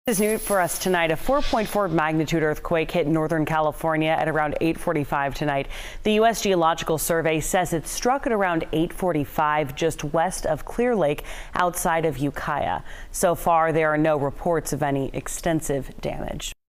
This is new for us tonight. A 4.4 magnitude earthquake hit Northern California at around 8:45 tonight. The U.S. Geological Survey says it struck at around 8:45 just west of Clear Lake outside of Ukiah. So far, there are no reports of any extensive damage.